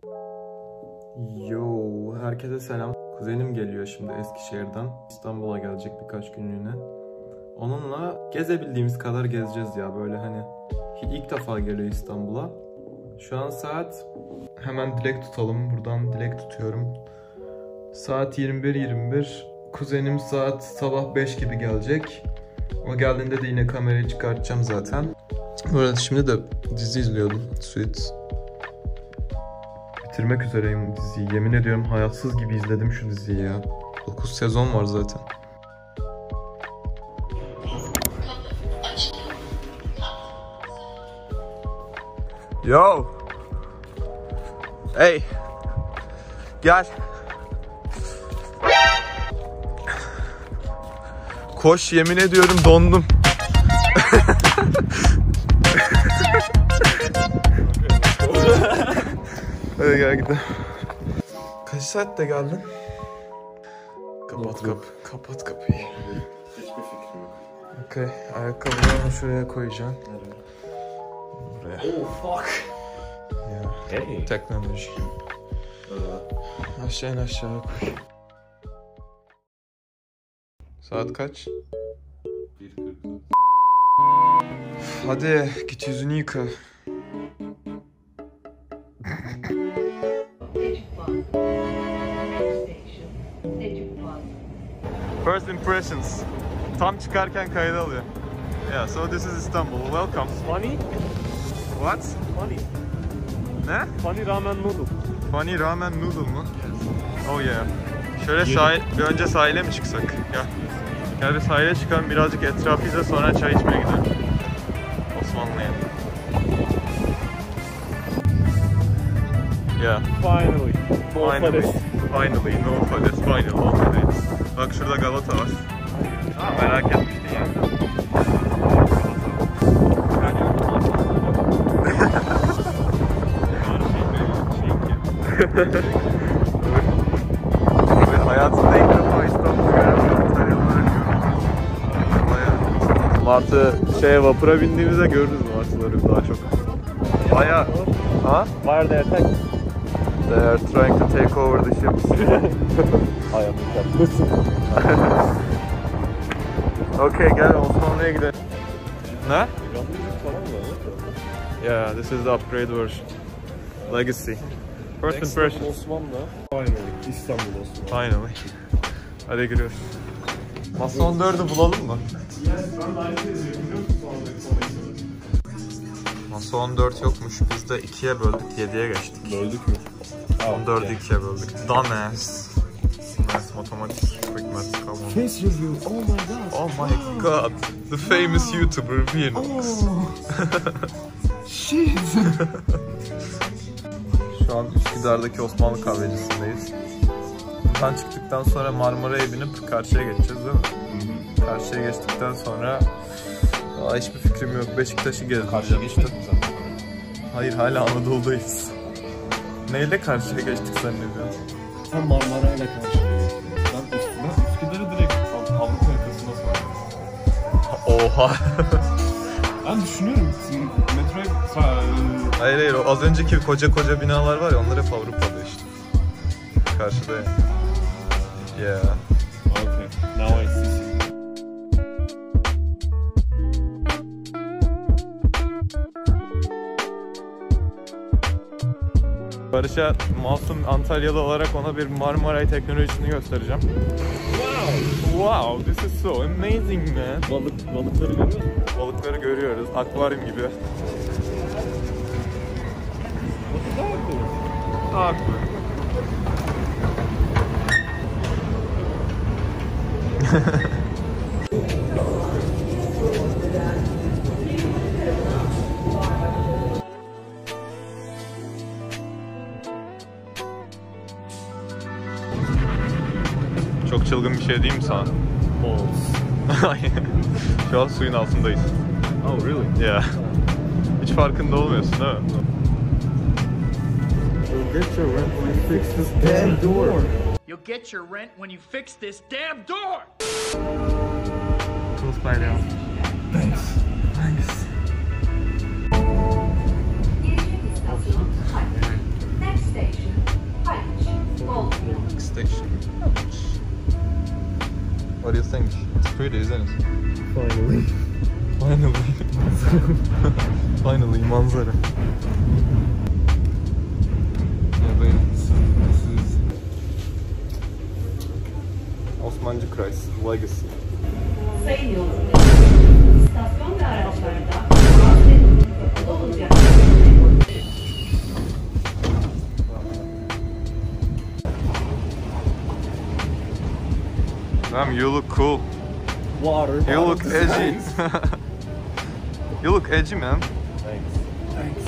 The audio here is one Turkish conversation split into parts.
Yo, herkese selam. Kuzenim geliyor şimdi Eskişehir'den. İstanbul'a gelecek birkaç günlüğüne. Onunla gezebildiğimiz kadar gezeceğiz ya, böyle hani ilk defa geliyor İstanbul'a. Şu an saat, hemen dilek tutalım, buradan dilek tutuyorum. Saat 21:21. Kuzenim sabah 5 gibi gelecek. O geldiğinde de yine kamerayı çıkartacağım zaten. Böyle şimdi de dizi izliyordum, Suits. Bitirmek üzereyim diziyi. Yemin ediyorum hayatsız gibi izledim şu diziyi ya. 9 sezon var zaten. Yo. Hey. Gel. Koş, yemin ediyorum dondum. Hadi gel gidelim. Kaç saatte geldin? Kapat kapıyı. Hiçbir fikrim yok. Okay, ayakkabılarını şuraya koyacaksın. Nereye? Buraya. Oh fuck. Ya. Hey. Teknoloji. Aşağı koy. Saat kaç? 1:40. Hadi git yüzünü yıka. First impressions. Tam çıkarken kayda alıyor. Yeah, so this is Istanbul. Welcome. Funny? What? Funny. Ne? Funny ramen noodle. Funny ramen noodle mu? Oh yeah. Şöyle önce sahile mi çıksak? Gel bir sahile çıkalım, birazcık etrafı izle, sonra çay içmeye gidelim. Osmanlı'ya. Yeah. Finally. Finally. No Fades. Finally. Bak şurada Galata var. Merak etmiştin ya. Hayatımda ilk defa İstanbul'u görüyorum. Martı vapura bindiğimizde görürüz martıları daha çok. Bayağı. Ha? Why are they attacking? They are trying to take over the ships. I am the Okay, gel Osmanlı'ya gidelim. Ne? falan mı? Yeah, this is the upgrade version. Legacy. First impression. Osmanlı. Finally. İstanbul Osmanlı. Finally. Hadi giriyoruz. Masa 14'ü bulalım mı? Ben de aynı şey biliyor musun? Masa 14 yokmuş. Biz de 2'ye böldük, 7'ye geçtik. Böldük mü? 14'ü 2'ye böldük. Dumbass. Math, mathematics, quick math, come on. Face review. Oh my god. Oh my god. The famous YouTuber Vinox. Shit. Şu an Üsküdar'daki Osmanlı kahvecisindeyiz. Buradan çıktıktan sonra Marmara'ya binip karşıya geçeceğiz değil mi? Karşıya geçtikten sonra hiçbir fikrim yok. Beşiktaş'ı gezeceğim. Karşıya geçmedik mi zaten? Hayır, hala Anadolu'dayız. Neyle karşıya geçtik zannediyorsun? Sen Marmara'yla karşıya geçtin. Ben Üsküdar'ı direkt Avrupa yakasına sordum. Oha. Ben düşünüyorum. Metroya... Hayır, o az önceki koca binalar var ya, onlar hep Avrupa'da işte. Karşıda ya. Yeah. Okay. Now I see. Barış'a masum Antalyalı olarak ona bir Marmaray teknolojisini göstereceğim. Wow, this is so amazing man. Balıkları görüyor musun? Balıkları görüyoruz, akvaryum gibi. Çok çılgın bir şey değil mi sana? Şu an suyun altındayız. Oh really? Yeah. Hiç farkında olmuyorsun değil mi? You'll get your rent when you fix this damn door! Close by now. Thanks. Next station. do you think? It's pretty, isn't it? Finally. Finally, manzara. Yeah, this is Osmancı Kreis Legacy. Sayın yolcular, istasyon ve araçlarda bazı ve kapalı olacak. Damn, you look cool. Water. You look edgy. You look edgy, man. Thanks.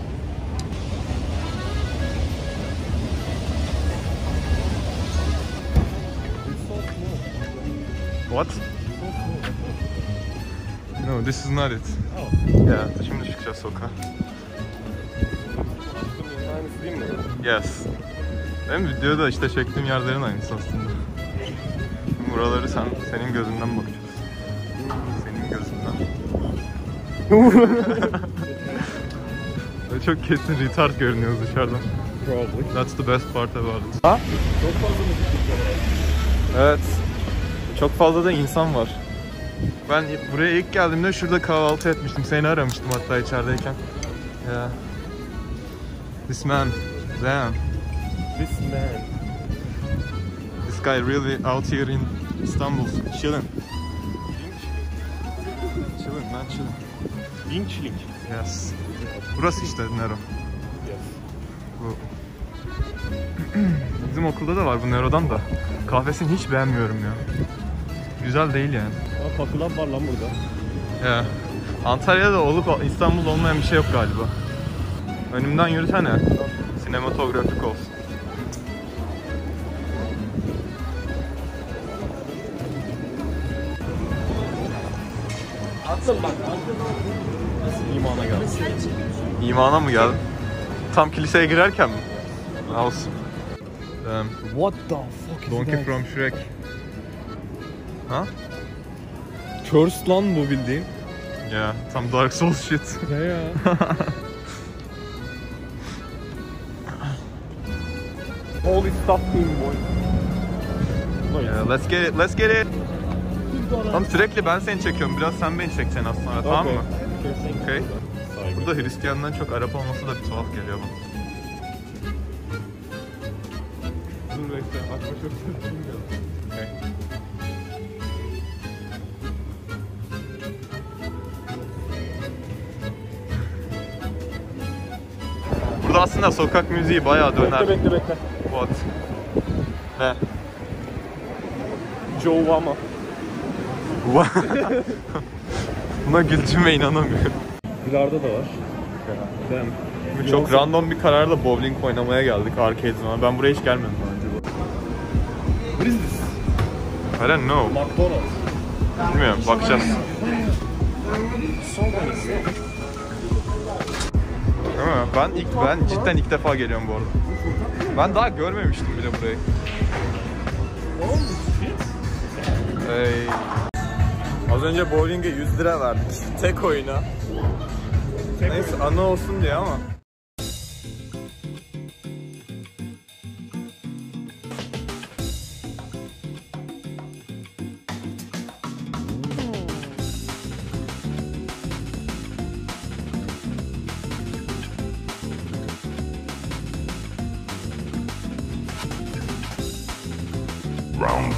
What? No, this is not it. Oh. Yeah, şimdi çıkacağız sokağa. Aynısı değil mi? Yes. Benim videoda işte çektiğim yerlerin aynısı aslında. Şimdi buraları senin gözünden bakacağız. Senin gözünden. Çok kesin retard görünüyoruz dışarıdan. Probably. That's the best part about it. Çok fazla müzik var. Evet. Çok fazla da insan var. Ben buraya ilk geldiğimde şurada kahvaltı etmiştim. Seni aramıştım hatta içerideyken. Yeah. This man. Damn. This man. This guy really out here in Istanbul. Chilling. Chilling man, chilling. Bin çilik. Yes. Burası işte Nero. Yes. Bu. Bizim okulda da var bu Nero'dan da. Kahvesini hiç beğenmiyorum ya. Güzel değil yani. Aa, kapılar var lan burada. Ya. Antalya'da olup İstanbul'da olmayan bir şey yok galiba. Önümden yürüsene. Sinematografik olsun. Attım bak. İmana geldim. İmana mı geldin? Tam kiliseye girerken mi? Olsun. What the fuck is Donkey from Shrek. Ha? Curse lan bu bildiğin. Ya, tam Dark Souls shit. Ne ya? Holy stuff being boy. Yeah, let's get it, let's get it. Tam sürekli ben seni çekiyorum. Biraz sen beni çekeceksin aslında, tamam mı? Okay. Burada Hristiyan'dan çok Arap olması da bir tuhaf geliyor bana. Dur bekle, açma çok bilmiyorum. Okay. Burada aslında sokak müziği bayağı döner. Bekle. What? Ne? Joe Wama. Buna güldüğüme inanamıyorum. Bilardo da var. Damn. Çok random bir kararla bowling oynamaya geldik arcade zaman. Ben buraya hiç gelmedim daha önce. What is this? I don't know. McDonald's. Bilmiyorum, bakacağız. Değil mi? Ben cidden ilk defa geliyorum bu arada. Ben daha görmemiştim bile burayı. Hey. Az önce bowling'e 100 lira verdik. Tek oyuna. Neyse anı olsun diye ama. Round 2.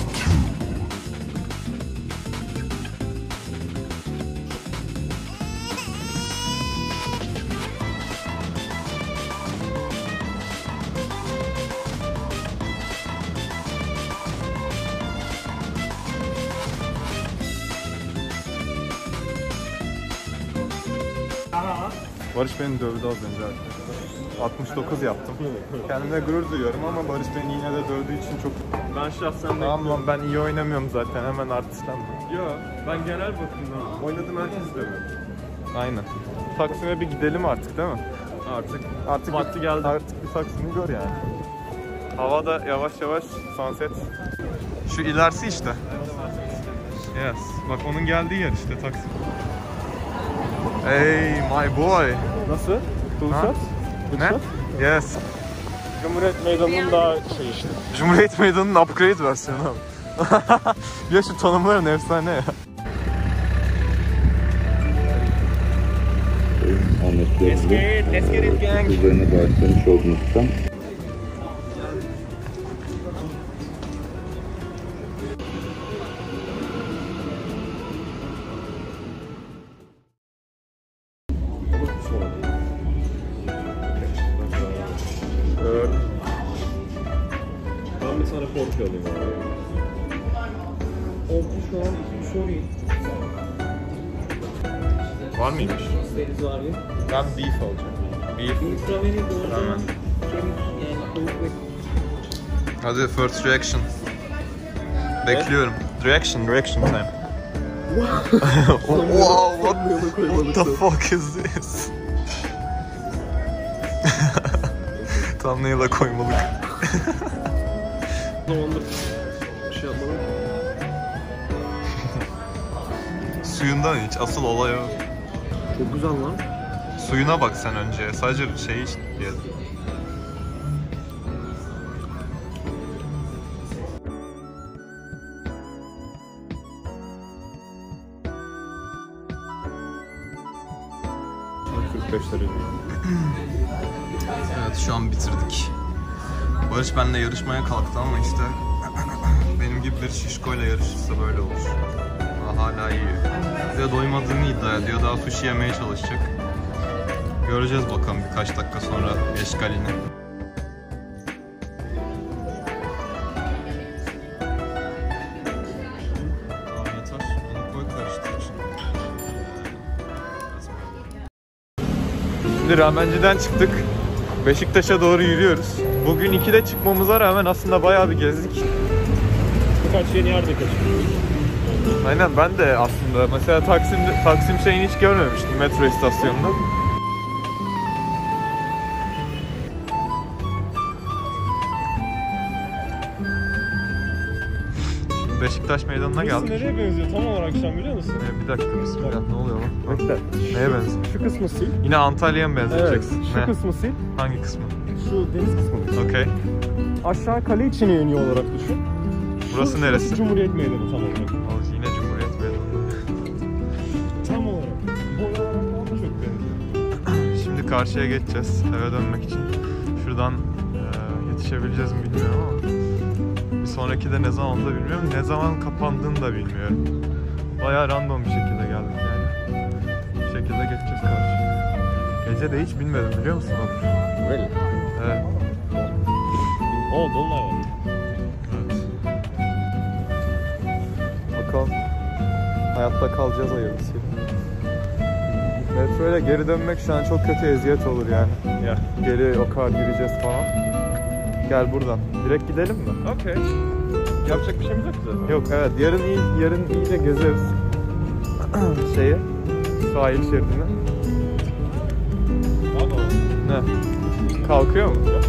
Barış beni dövdü az önce arkadaşlar. 69 yaptım. Kendime gurur duyuyorum ama Barış beni yine de dövdüğü için çok... Ben şahsen Tamam lan, ben iyi oynamıyorum zaten, hemen artistlenme. Yo, ben genel bakımdan oynadım, herkes dövüyor. Aynen. Taksim'e bir gidelim artık değil mi? Artık vakti geldi. Artık bir Taksim'i gör yani. Havada yavaş yavaş sunset. Şu ilerisi işte. Yes. Bak onun geldiği yer işte Taksim. Hey my boy. Nasıl? Cool Ha? shot? Good Ne? shot? Yes. Cumhuriyet Meydanı'nın daha şey işte. Cumhuriyet Meydanı'nın upgrade versiyonu abi. Ya şu tanımların efsane ya. Let's get it gang. Üzerine bağışlamış olduğunuzdan. Ben bir tane portakal alayım abi. Oldu şu an sorayım. Var mıymış? Deniz abi. Ben beef alacağım. Beef. Ultraveni doğru. Tamam. Yani tavuk ve Hadi first reaction. Bekliyorum. Reaction time. Wow, what the fuck is this? Thumbnail'a koymalık. zamandır şey yapmadım. Suyundan iç, asıl olay o. Çok güzel lan. Suyuna bak sen önce, sadece şey iç diye. Evet, şu an bitirdik. Barış benimle yarışmaya kalktı ama işte benim gibi bir şişkoyla yarışırsa böyle olur. Ama hala yiyor. Bize doymadığını iddia ediyor. Daha sushi yemeye çalışacak. Göreceğiz bakalım birkaç dakika sonra eşkalini. Tamam yeter. Onu koy karıştır şimdi. Şimdi ramenciden çıktık. Beşiktaş'a doğru yürüyoruz. Bugün 2'de çıkmamıza rağmen aslında bayağı bir gezdik. Birkaç yeni yerde kaçırdık. Aynen, ben de aslında mesela Taksim şeyini hiç görmemiştim, metro istasyonunda. Şimdi Beşiktaş meydanına Burası geldik. nereye benziyor tam olarak şu an biliyor musun? Bir dakika, bismillah, ne oluyor lan? Bekle. Neye benziyor? Şu kısmı sil. Yine Antalya'ya mı benzeyeceksin? Şu Ne? kısmı sil. Hangi kısmı? Şu deniz kısmını. Okey. Aşağı kale içine iniyor olarak düşün. Burası neresi? Cumhuriyet Meydanı tam olarak. Yine Cumhuriyet Meydanı. Tam olarak. Boy olarak falan da çok benziyor. Şimdi karşıya geçeceğiz eve dönmek için. Şuradan yetişebileceğiz mi bilmiyorum ama bir sonraki de ne zaman onu da bilmiyorum. Ne zaman kapandığını da bilmiyorum. Bayağı random bir şekilde geldik yani. Bu şekilde geçeceğiz karşıya. Gece de hiç bilmedim, biliyor musun onu? Öyle. Evet. Oo, dolunay var. Bakalım hayatta kalacağız hayırlısıyla. Metroyla geri dönmek şu an çok kötü eziyet olur yani. Ya. Geri o kadar yürüyeceğiz falan. Gel buradan. Direkt gidelim mi? Okey. Yapacak bir şeyimiz yok zaten. Yok, evet, yarın iyice gezeriz. Şeyi, sahil şeridini. Daha da Ne? Kalkıyor mu?